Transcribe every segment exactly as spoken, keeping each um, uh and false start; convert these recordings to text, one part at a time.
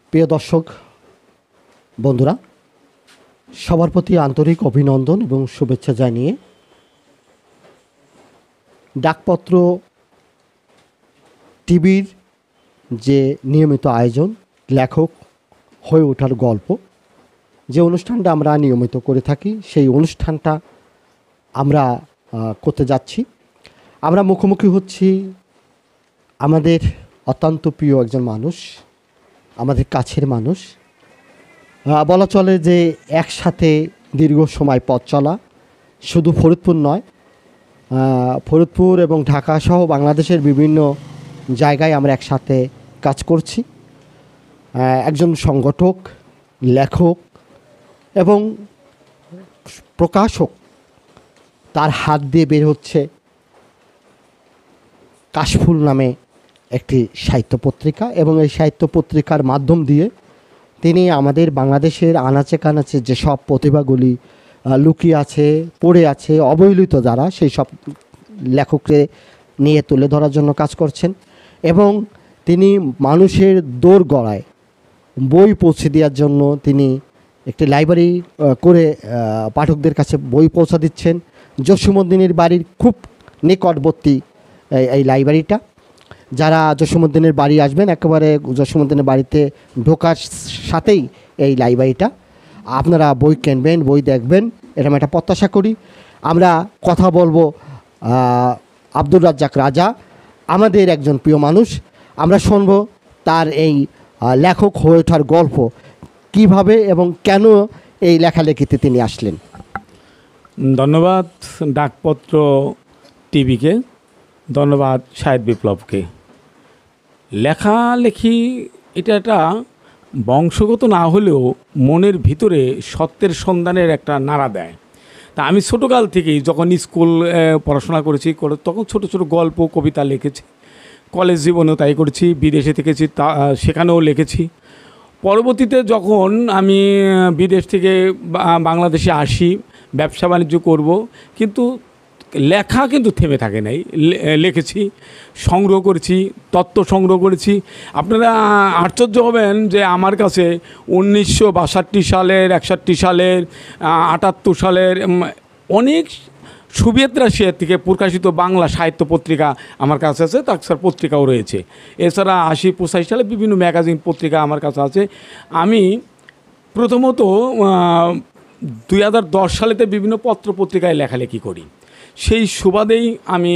প্রিয় দর্শক বন্ধুরা, সবার প্রতি আন্তরিক অভিনন্দন এবং শুভেচ্ছা জানিয়ে ডাকপত্র টিভির যে নিয়মিত আয়োজন লেখক হয়ে ওঠার গল্প, যে অনুষ্ঠানটা আমরা নিয়মিত করে থাকি, সেই অনুষ্ঠানটা আমরা করতে যাচ্ছি। আমরা মুখোমুখি হচ্ছি আমাদের অত্যন্ত প্রিয় একজন মানুষ, আমাদের কাছের মানুষ, বলা চলে যে একসাথে দীর্ঘ সময় পথ চলা, শুধু ফরিদপুর নয়, ফরিদপুর এবং ঢাকা সহ বাংলাদেশের বিভিন্ন জায়গায় আমরা একসাথে কাজ করছি। একজন সংগঠক, লেখক এবং প্রকাশক, তার হাত দিয়ে বের হচ্ছে কাশফুল নামে একটি সাহিত্য পত্রিকা, এবং এই সাহিত্য পত্রিকার মাধ্যম দিয়ে তিনি আমাদের বাংলাদেশের আনাচে কানাচে যেসব প্রতিভাগুলি লুকিয়ে আছে, পড়ে আছে, অবহেলিত যারা, সেই সব লেখককে নিয়ে তুলে ধরার জন্য কাজ করছেন। এবং তিনি মানুষের দোর গড়ায় বই পৌঁছে দেওয়ার জন্য তিনি একটি লাইব্রেরি করে পাঠকদের কাছে বই পৌঁছে দিচ্ছেন। জসীমউদ্দীনের বাড়ির খুব নিকটবর্তী এই লাইব্রেরিটা। যারা জসীমউদ্দীনের বাড়ি আসবেন, একেবারে জসীমউদ্দীনের বাড়িতে ঢোকার সাথেই এই লাইব্রেরিটা, আপনারা বই কিনবেন, বই দেখবেন, এরকম একটা প্রত্যাশা করি। আমরা কথা বলবো আব্দুর রাজ্জাক রাজা, আমাদের একজন প্রিয় মানুষ। আমরা শুনব তার এই লেখক হয়ে ওঠার গল্প, কিভাবে এবং কেন এই লেখালেখিতে তিনি আসলেন। ধন্যবাদ ডাকপত্র টিভিকে, ধন্যবাদ সাহিত্য বিপ্লবকে। লেখালেখি এটা একটা বংশগত না হলেও মনের ভিতরে সত্যের সন্ধানের একটা নাড়া দেয়। তা আমি ছোটোকাল থেকেই যখন স্কুল পড়াশোনা করেছি, তখন ছোট ছোট গল্প কবিতা লিখেছি। কলেজ জীবনেও তাই করেছি, বিদেশে থেকেছি, তা সেখানেও লিখেছি। পরবর্তীতে যখন আমি বিদেশ থেকে বাংলাদেশে আসি, ব্যবসা বাণিজ্য করব, কিন্তু লেখা কিন্তু থেমে থাকে নাই। লিখেছি, সংগ্রহ করেছি, তত্ত্ব সংগ্রহ করেছি। আপনারা আশ্চর্য হবেন যে আমার কাছে উনিশশো বাষট্টি সালের, একষট্টি সালের, আটাত্তর সালের অনেক সোভিয়েত রাশিয়া থেকে প্রকাশিত বাংলা সাহিত্য পত্রিকা আমার কাছে আছে, তাছাড়া পত্রিকাও রয়েছে। এছাড়া আশি পঁচাশি সালে বিভিন্ন ম্যাগাজিন পত্রিকা আমার কাছে আছে। আমি প্রথমত দুই হাজার দশ সালেতে বিভিন্ন পত্র পত্রিকায় লেখালেখি করি। সেই সুবাদেই আমি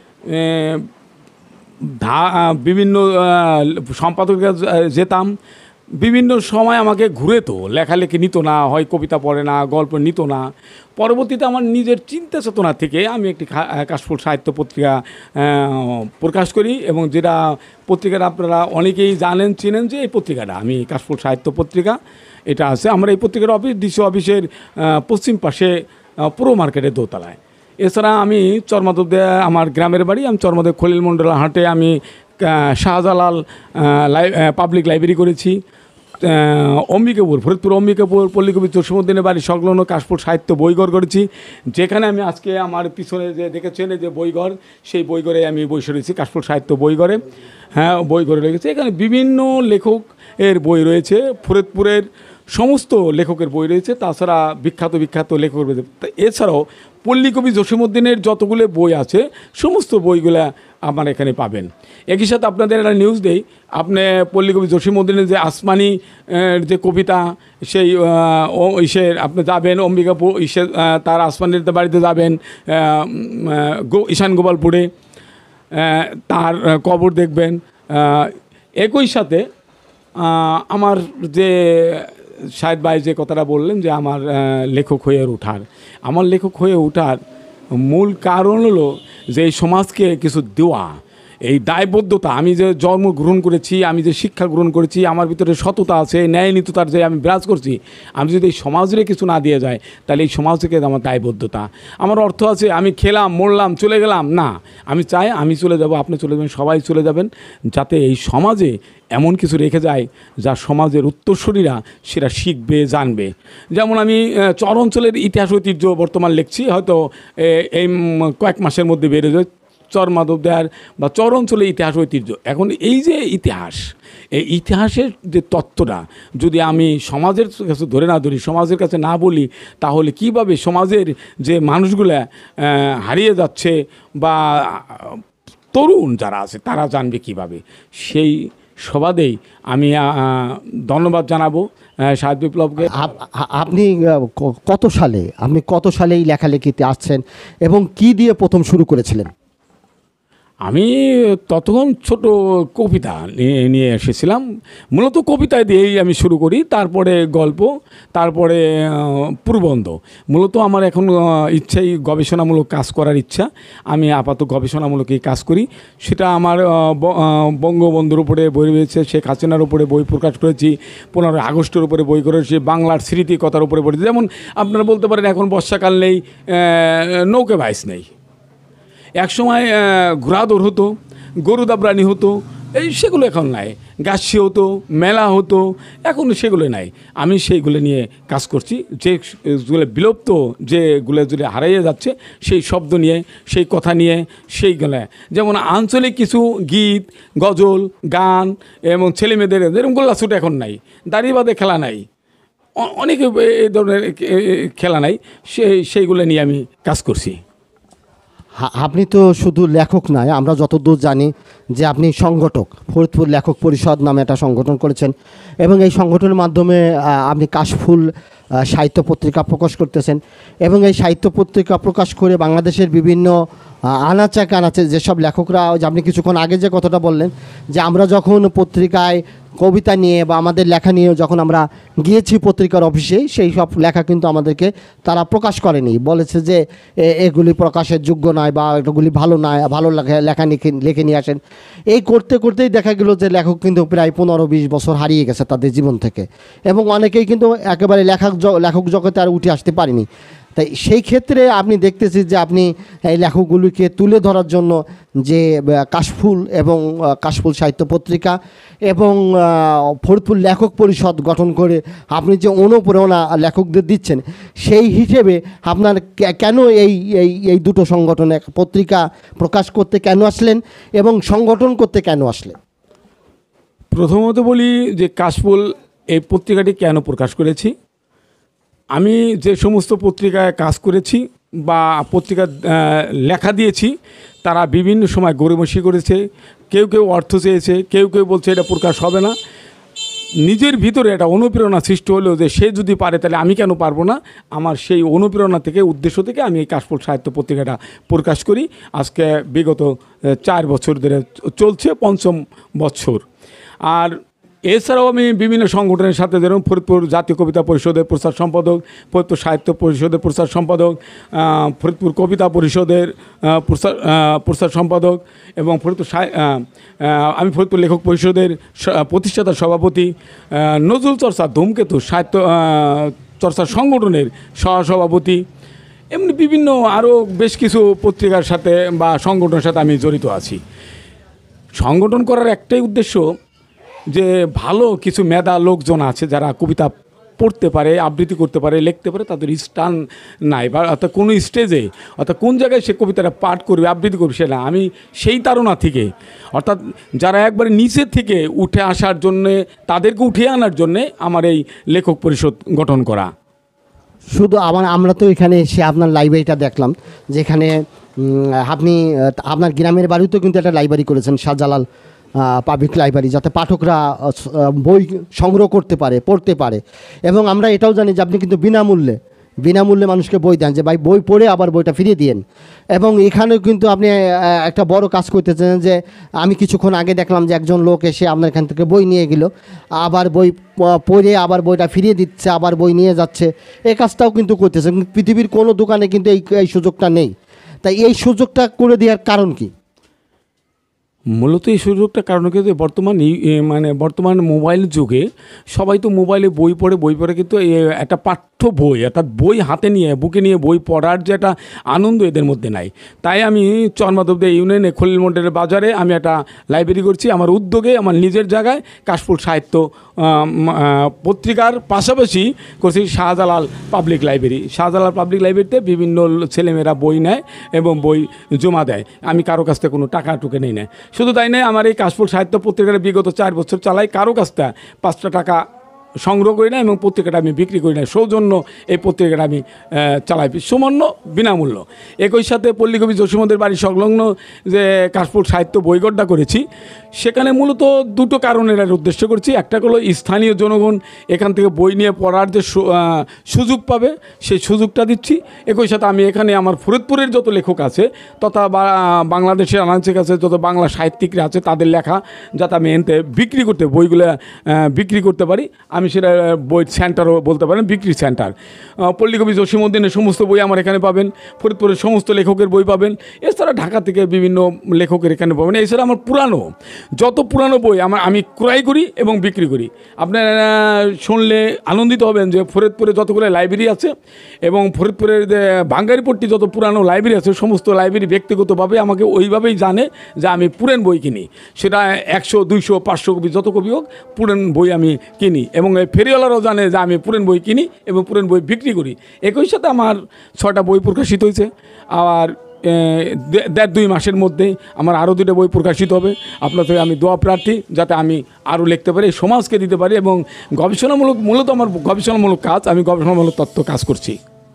বিভিন্ন সম্পাদকে যেতাম। বিভিন্ন সময় আমাকে ঘুরে তো লেখালেখি নিত না, হয় কবিতা পড়ে না, গল্প নিত না। পরবর্তীতে আমার নিজের চিন্তা চেতনা থেকে আমি একটি কাশফুল সাহিত্য পত্রিকা প্রকাশ করি, এবং যেটা পত্রিকাটা আপনারা অনেকেই জানেন, চিনেন যে এই পত্রিকাটা আমি কাশফুল সাহিত্য পত্রিকা এটা আছে। আমরা এই পত্রিকার অফিস ডিসি অফিসের পশ্চিম পাশে পুরো মার্কেটের দোতলায়। এছাড়া আমি চরমাদে আমার গ্রামের বাড়ি, আমি চরমাদে খলিল মন্ডল হাটে আমি শাহজালাল পাবলিক লাইব্রেরি করেছি। অম্বিকাপুর, ফরিদপুর অম্বিকাপুর পল্লীকবি জসীমউদ্দীনের বাড়ি সংলগ্ন কাশফুল সাহিত্য বইঘর করেছি, যেখানে আমি আজকে আমার পিছনে যে দেখেছেন যে বইঘর, সেই বইঘরে আমি বই সরেছি, কাশফুল সাহিত্য বইঘরে। হ্যাঁ, বইঘরে রেখেছি। এখানে বিভিন্ন লেখকের বই রয়েছে, ফরিদপুরের সমস্ত লেখকের বই রয়েছে, তাছাড়া বিখ্যাত বিখ্যাত লেখক রয়েছে। এছাড়াও পল্লীকবি জসীমউদ্দীনের যতগুলো বই আছে সমস্ত বইগুলা আমার এখানে পাবেন। একই সাথে আপনাদের একটা নিউজ দেই, আপনি পল্লীকবি জসীমউদ্দীনের যে আসমানি যে কবিতা, সেই ইসের আপনি যাবেন অম্বিকাপুর, ইসে তার আসমানির বাড়িতে যাবেন ঈশান গোপালপুরে, তার কবর দেখবেন। একই সাথে আমার যে শাহেদ ভাই যে কথাটা বললেন যে আমার লেখক হয়ে ওঠার, আমার লেখক হয়ে ওঠার মূল কারণ হলো যে এই সমাজকে কিছু দেওয়া, এই দায়বদ্ধতা। আমি যে জন্মগ্রহণ করেছি, আমি যে শিক্ষা গ্রহণ করেছি, আমার ভিতরে সততা আছে, ন্যায়নীতিতার যে আমি বিরাজ করছি, আমি যদি এই সমাজে কিছু না দিয়ে যায়, তাহলে এই সমাজ থেকে আমার দায়বদ্ধতা। আমার অর্থ আছে আমি খেলাম, মরলাম, চলে গেলাম না, আমি চাই আমি চলে যাব, আপনি চলে যাবেন, সবাই চলে যাবেন, যাতে এই সমাজে এমন কিছু রেখে যায় যা সমাজের উত্তরসূরিরা সেটা শিখবে, জানবে। যেমন আমি চর অঞ্চলের ইতিহাস ঐতিহ্য বর্তমান লিখছি, হয়তো এই কয়েক মাসের মধ্যে বেড়ে যায়। চর মাধবদেয়ার বা চর অঞ্চলের ইতিহাস ঐতিহ্য। এখন এই যে ইতিহাস, এই ইতিহাসের যে তত্ত্বটা যদি আমি সমাজের কাছে ধরে না ধরি, সমাজের কাছে না বলি, তাহলে কিভাবে সমাজের যে মানুষগুলা হারিয়ে যাচ্ছে বা তরুণ যারা আছে তারা জানবে কিভাবে? সেই সবাদেই আমি ধন্যবাদ জানাবো সাহিত্য বিপ্লবকে। আপনি কত সালে আপনি কত সালে এই লেখালেখিতে আসছেন এবং কি দিয়ে প্রথম শুরু করেছিলেন? আমি ততক্ষণ ছোট কবিতা নিয়ে এসেছিলাম, মূলত কবিতা দিয়েই আমি শুরু করি, তারপরে গল্প, তারপরে প্রবন্ধ। মূলত আমার এখন ইচ্ছাই গবেষণামূলক কাজ করার ইচ্ছা। আমি আপাতত গবেষণামূলক এই কাজ করি। সেটা আমার বঙ্গবন্ধুর উপরে বই রয়েছে, শেখ হাসিনার উপরে বই প্রকাশ করেছি, পনেরোই আগস্টের উপরে বই করেছি, বাংলার স্মৃতিকথার উপরে পড়েছি। যেমন আপনারা বলতে পারেন এখন বর্ষাকাল নেই, নৌকা বাইস নেই, একসময় ঘোড়াদৌড় হতো, গরু দাবরানি হতো, এই সেগুলো এখন নাই। গাছি হতো, মেলা হতো, এখন সেগুলো নাই। আমি সেইগুলো নিয়ে কাজ করছি, যেগুলো বিলুপ্ত, যেগুলো যদি হারিয়ে যাচ্ছে সেই শব্দ নিয়ে, সেই কথা নিয়ে, সেইগুলো। যেমন আঞ্চলিক কিছু গীত, গজল, গান এবং ছেলেমেয়েদের যেরকম গোল্লাছুট এখন নাই, দাড়ি বাঁধে খেলা নাই, অনেক এই ধরনের খেলা নাই, সেই সেইগুলো নিয়ে আমি কাজ করছি। আপনি তো শুধু লেখক নয়, আমরা যতদূর জানি যে আপনি সংগঠক, ফরিদপুর লেখক পরিষদ নামে একটা সংগঠন করেছেন এবং এই সংগঠনের মাধ্যমে আপনি কাশফুল সাহিত্য পত্রিকা প্রকাশ করতেছেন এবং এই সাহিত্য পত্রিকা প্রকাশ করে বাংলাদেশের বিভিন্ন আনাচে কানাচে যেসব লেখকরা, যে আপনি কিছুক্ষণ আগে যে কথাটা বললেন যে আমরা যখন পত্রিকায় কবিতা নিয়ে বা আমাদের লেখা নিয়ে যখন আমরা গিয়েছি পত্রিকার অফিসে, সেই সব লেখা কিন্তু আমাদেরকে তারা প্রকাশ করেনি, বলেছে যে এগুলি প্রকাশের যোগ্য নয় বা এগুলি ভালো নয়, ভালো লেখা লেখা লিখে লিখে নিয়ে আসেন। এই করতে করতেই দেখা গেল যে লেখক কিন্তু প্রায় পনেরো বিশ বছর হারিয়ে গেছে তাদের জীবন থেকে এবং অনেকেই কিন্তু একেবারে লেখক লেখক জগতে আর উঠে আসতে পারেনি। তাই সেই ক্ষেত্রে আপনি দেখতেছি যে আপনি এই লেখকগুলিকে তুলে ধরার জন্য যে কাশফুল এবং কাশফুল সাহিত্য পত্রিকা এবং ফরিদপুর লেখক পরিষদ গঠন করে আপনি যে অনুপ্রেরণা লেখকদের দিচ্ছেন, সেই হিসেবে আপনার কেন এই এই এই দুটো সংগঠনে পত্রিকা প্রকাশ করতে কেন আসলেন এবং সংগঠন করতে কেন আসলেন? প্রথমত বলি যে কাশফুল এই পত্রিকাটি কেন প্রকাশ করেছি। আমি যে সমস্ত পত্রিকায় কাজ করেছি বা পত্রিকা লেখা দিয়েছি, তারা বিভিন্ন সময় গড়িমসি করেছে, কেউ কেউ অর্থ চেয়েছে, কেউ কেউ বলছে এটা প্রকাশ হবে না। নিজের ভিতরে একটা অনুপ্রেরণা সৃষ্টি হলো যে সে যদি পারে তাহলে আমি কেন পারবো না। আমার সেই অনুপ্রেরণা থেকে, উদ্দেশ্য থেকে আমি এই কাশফুল সাহিত্য পত্রিকাটা প্রকাশ করি। আজকে বিগত চার বছর ধরে চলছে, পঞ্চম বছর। আর এছাড়াও আমি বিভিন্ন সংগঠনের সাথে, যেরকম ফরিদপুর জাতীয় কবিতা পরিষদের প্রচার সম্পাদক, ফরিদপুর সাহিত্য পরিষদের প্রচার সম্পাদক, ফরিদপুর কবিতা পরিষদের প্রচার প্রচার সম্পাদক এবং ফরিদপুর আমি ফরিদপুর লেখক পরিষদের প্রতিষ্ঠাতা সভাপতি, নজরুল চর্চা ধূমকেতু সাহিত্য চর্চা সংগঠনের সহসভাপতি, এমনি বিভিন্ন আরও বেশ কিছু পত্রিকার সাথে বা সংগঠনের সাথে আমি জড়িত আছি। সংগঠন করার একটাই উদ্দেশ্য যে ভালো কিছু মেধা লোকজন আছে যারা কবিতা পড়তে পারে, আবৃত্তি করতে পারে, লিখতে পারে, তাদের স্থান নাই বা অর্থাৎ কোনো স্টেজে অর্থাৎ কোন জায়গায় সে কবিতাটা পাঠ করবে, আবৃত্তি করবে সে না। আমি সেই তাড়না থেকে, অর্থাৎ যারা একবারে নিচের থেকে উঠে আসার জন্যে, তাদেরকে উঠিয়ে আনার জন্যে আমার এই লেখক পরিষদ গঠন করা। শুধু আমার আমরা তো এখানে এসে আপনার লাইব্রেরিটা দেখলাম, যেখানে আপনি আপনার গ্রামের বাড়িতেও কিন্তু একটা লাইব্রেরি করেছেন, শাহজালাল পাবলিক লাইব্রেরি, যাতে পাঠকরা বই সংগ্রহ করতে পারে, পড়তে পারে। এবং আমরা এটাও জানি যে আপনি কিন্তু বিনামূল্যে বিনামূল্যে মানুষকে বই দেন, যে ভাই বই পড়ে আবার বইটা ফিরিয়ে দিয়েন। এবং এখানেও কিন্তু আপনি একটা বড় কাজ করতেছেন, যে আমি কিছুক্ষণ আগে দেখলাম যে একজন লোক এসে আপনার এখান থেকে বই নিয়ে গেল, আবার বই পড়ে আবার বইটা ফিরিয়ে দিচ্ছে, আবার বই নিয়ে যাচ্ছে। এই কাজটাও কিন্তু করতেছে, পৃথিবীর কোনো দোকানে কিন্তু এই এই সুযোগটা নেই। তাই এই সুযোগটা করে দেওয়ার কারণ কি? মূলত এই সুযোগটা কারণ হচ্ছে যে বর্তমান এই এ মানে বর্তমান মোবাইল যুগে সবাই তো মোবাইলে বই পড়ে বই পড়ে কিন্তু এ একটা পাঠ্য বই অর্থাৎ বই হাতে নিয়ে বুকে নিয়ে বই পড়ার যে একটা আনন্দ এদের মধ্যে নাই। তাই আমি চরমাধবদী ইউনিয়নে খলিল মন্ডলের বাজারে আমি একটা লাইব্রেরি করছি আমার উদ্যোগে, আমার নিজের জায়গায় কাশফুল সাহিত্য পত্রিকার পাশাপাশি করছি Shahjalal public library. Shahjalal public লাইব্রেরিতে বিভিন্ন ছেলেমেয়েরা বই নেয় এবং বই জমা দেয়, আমি কারো কাছ থেকে কোনো টাকা টুকে নেই না। শুধু তাই নয়, আমার এই কাশফুল সাহিত্য পত্রিকার বিগত চার বছর চালাই, কারো কাছ থেকে পাঁচটা টাকা সংগ্রহ করি না এবং পত্রিকাটা আমি বিক্রি করি না, সৌজন্য এই পত্রিকাটা আমি চালাই সামান্য বিনামূল্য। একই সাথে পল্লীকবি জসীমদের বাড়ি সংলগ্ন যে কাশফুল সাহিত্য বইগড্ডা করেছি, সেখানে মূলত দুটো কারণের উদ্দেশ্য করছি। একটা হলো স্থানীয় জনগণ এখান থেকে বই নিয়ে পড়ার যে সুযোগ পাবে সেই সুযোগটা দিচ্ছি। একই সাথে আমি এখানে আমার ফরিদপুরের যত লেখক আছে তথা বাংলাদেশের আনাচে কাছে যত বাংলা সাহিত্যিকরা আছে তাদের লেখা যাতে আমি এনতে বিক্রি করতে বইগুলো বিক্রি করতে পারি, আমি সেটা বই সেন্টারও বলতে পারেন, বিক্রি সেন্টার। পল্লীকবি জসীমউদ্দিনের সমস্ত বই আমার এখানে পাবেন, ফরিদপুরের সমস্ত লেখকের বই পাবেন, এছাড়া ঢাকা থেকে বিভিন্ন লেখকের এখানে পাবেন। এছাড়া আমার পুরানো যত পুরানো বই আমার আমি ক্রয় করি এবং বিক্রি করি। আপনারা শুনলে আনন্দিত হবেন যে ফরিদপুরে যতগুলো লাইব্রেরি আছে এবং ফরিদপুরের যে বাঙ্গারিপট্টি যত পুরানো লাইব্রেরি আছে সমস্ত লাইব্রেরি ব্যক্তিগতভাবে আমাকে ওইভাবেই জানে যে আমি পুরান বই কিনি, সেটা একশো দুইশো পাঁচশো কপি যত কপি হোক পুরান বই আমি কিনি এবং এই ফেরিওয়ালারাও জানে যে আমি পুরান বই কিনি এবং পুরান বই বিক্রি করি। একই সাথে আমার ছয়টা বই প্রকাশিত হয়েছে, আর দেড় দুই মাসের মধ্যেই আমার আরও দুটো বই প্রকাশিত হবে। আপনার থেকে আমি দোয়া প্রার্থী যাতে আমি আরও লিখতে পারি, সমাজকে দিতে পারি এবং গবেষণামূলক, মূলত আমার গবেষণামূলক কাজ, আমি গবেষণামূলক তত্ত্ব কাজ করছি।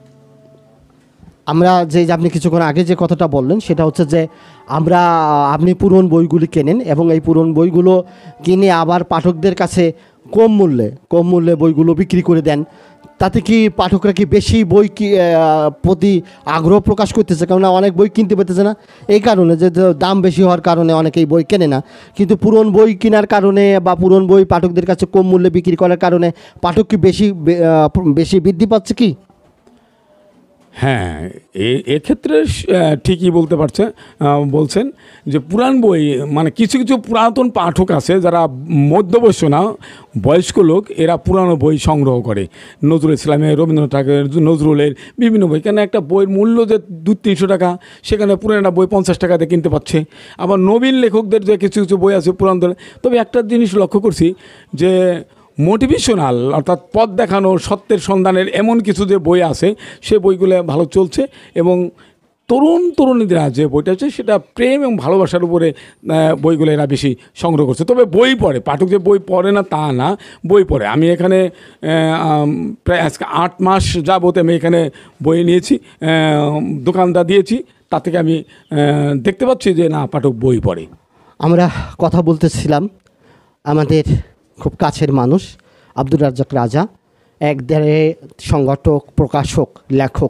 আমরা যে আপনি কিছুক্ষণ আগে যে কথাটা বললেন সেটা হচ্ছে যে আমরা আপনি পুরনো বইগুলি কেনেন এবং এই পুরনো বইগুলো কিনে আবার পাঠকদের কাছে কম মূল্যে কম মূল্যে বইগুলো বিক্রি করে দেন। তাতে কি পাঠকরা কি বেশি বই কি প্রতি আগ্রহ প্রকাশ করতেছে? কেননা অনেক বই কিনতে পেতেছে না, এই কারণে যে দাম বেশি হওয়ার কারণে অনেকেই বই কেনে না। কিন্তু পুরনো বই কেনার কারণে বা পুরনো বই পাঠকদের কাছে কম মূল্যে বিক্রি করার কারণে পাঠক কি বেশি বেশি বৃদ্ধি পাচ্ছে কি? হ্যাঁ, এক্ষেত্রে ঠিকই বলতে পারছে বলছেন যে পুরান বই মানে কিছু কিছু পুরাতন পাঠক আছে যারা মধ্যবয়স্ক না, বয়স্ক লোক, এরা পুরানো বই সংগ্রহ করে। নজরুল ইসলামের, রবীন্দ্রনাথ ঠাকুরের, নজরুলের বিভিন্ন বই, কেন একটা বইয়ের মূল্য যে দু তিনশো টাকা সেখানে পুরানো একটা বই পঞ্চাশ টাকাতে কিনতে পারছে। আবার নবীন লেখকদের যে কিছু কিছু বই আছে পুরান, তবে একটা জিনিস লক্ষ্য করছি যে মোটিভেশনাল অর্থাৎ পথ দেখানো, সত্যের সন্ধানের এমন কিছু যে বই আছে সে বইগুলো ভালো চলছে এবং তরুণ তরুণীরা যে বইটা আছে সেটা প্রেম এবং ভালোবাসার উপরে বইগুলো এরা বেশি সংগ্রহ করছে। তবে বই পড়ে, পাঠক যে বই পড়ে না তা না, বই পড়ে। আমি এখানে প্রায় আজকে আট মাস যাবত আমি এখানে বই নিয়েছি, দোকানটা দিয়েছি, তা থেকে আমি দেখতে পাচ্ছি যে না, পাঠক বই পড়ে। আমরা কথা বলতেছিলাম আমাদের খুব কাছের মানুষ আব্দুর রাজ্জাক রাজা, এক দেড়ে সংগঠক, প্রকাশক, লেখক।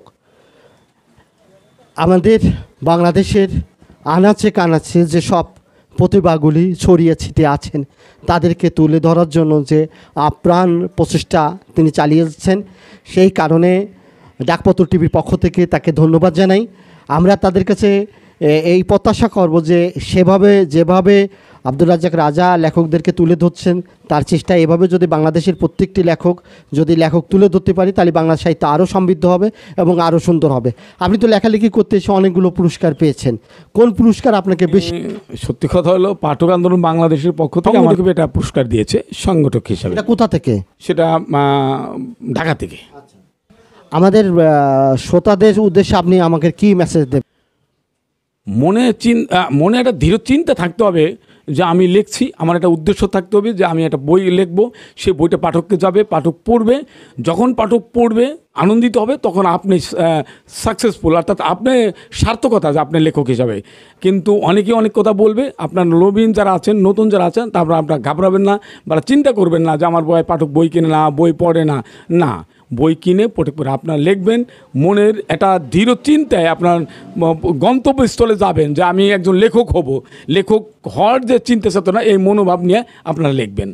আমাদের বাংলাদেশের আনাচে কানাচে যে সব প্রতিভাগুলি ছড়িয়ে ছিটিয়ে আছেন তাদেরকে তুলে ধরার জন্য যে আপ্রাণ প্রচেষ্টা তিনি চালিয়ে যাচ্ছেন, সেই কারণে ডাকপত্র টিভির পক্ষ থেকে তাকে ধন্যবাদ জানাই। আমরা তাদের কাছে এই প্রত্যাশা করব যে সেভাবে যেভাবে আব্দুর রাজ্জাক রাজা লেখকদেরকে তুলে ধরছেন তার চেষ্টা এভাবে যদি বাংলাদেশের প্রত্যেকটি লেখক যদি লেখক তুলে ধরতে পারি তাহলে বাংলা সাহিত্য আরও সমৃদ্ধ হবে এবং আরও সুন্দর হবে। আপনি তো লেখালেখি করতে এসে অনেকগুলো পুরস্কার পেয়েছেন, কোন পুরস্কার আপনাকে বেশি? সত্যি কথা হলো পাঠক আন্দোলন বাংলাদেশের পক্ষ থেকে আমাকে এটা পুরস্কার দিয়েছে সংগঠক হিসাবে। এটা কোথা থেকে? সেটা ঢাকা থেকে। আমাদের শ্রোতাদের উদ্দেশ্যে আপনি আমাকে কি মেসেজ দেবেন? মনে চিন্তা মনে একটা দৃঢ় চিন্তা থাকতে হবে যে আমি লিখছি, আমার একটা উদ্দেশ্য থাকতে হবে যে আমি একটা বই লিখবো, সেই বইটা পাঠককে যাবে, পাঠক পড়বে, যখন পাঠক পড়বে আনন্দিত হবে তখন আপনি সাকসেসফুল, অর্থাৎ আপনি সার্থকতা যে আপনি লেখক হিসাবে। কিন্তু অনেকেই অনেক কথা বলবে, আপনার নবীন যারা আছেন, নতুন যারা আছেন, তারপর আপনার ঘাবড়াবেন না বা চিন্তা করবেন না যে আমার বই পাঠক বই কিনে না, বই পড়ে না। না, বই কিনে পড়ে পড়ে আপনার লিখবেন, মনের একটা দৃঢ় চিন্তায় আপনার গন্তব্যস্থলে যাবেন যে আমি একজন লেখক হব। লেখক হওয়ার যে চিন্তা চেতনা, এই মনোভাব নিয়ে আপনারা লিখবেন।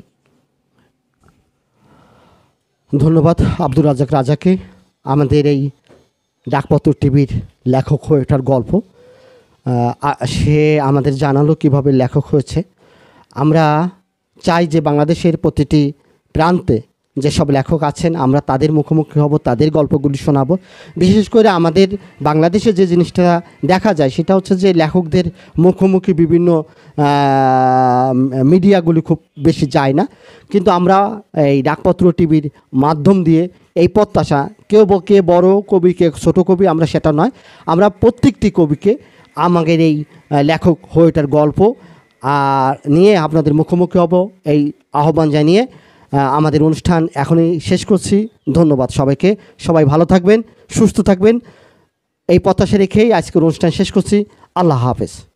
ধন্যবাদ আব্দুর রাজ্জাক রাজাকে আমাদের এই ডাকপত্র টিভির লেখক হয়ে ওঠার গল্প আহ, সে আমাদের জানালো কিভাবে লেখক হয়েছে। আমরা চাই যে বাংলাদেশের প্রতিটি প্রান্তে যেসব লেখক আছেন আমরা তাদের মুখোমুখি হব, তাদের গল্পগুলি শোনাবো। বিশেষ করে আমাদের বাংলাদেশে যে জিনিসটা দেখা যায় সেটা হচ্ছে যে লেখকদের মুখোমুখি বিভিন্ন মিডিয়াগুলি খুব বেশি যায় না, কিন্তু আমরা এই ডাকপত্র টিভির মাধ্যম দিয়ে এই প্রত্যাশা, কেউ ব- কে বড় কবি কে ছোটো কবি আমরা সেটা নয়, আমরা প্রত্যেকটি কবিকে আমাদের এই আহ, লেখক হয়ে ওঠার গল্প আর নিয়ে আপনাদের মুখোমুখি হব এই আহ্বান জানিয়ে আহ, আমাদের অনুষ্ঠান এখনই শেষ করছি। ধন্যবাদ সবাইকে, সবাই ভালো থাকবেন, সুস্থ থাকবেন, এই প্রত্যাশা রেখেই আজকের অনুষ্ঠান শেষ করছি। আল্লাহ হাফেজ।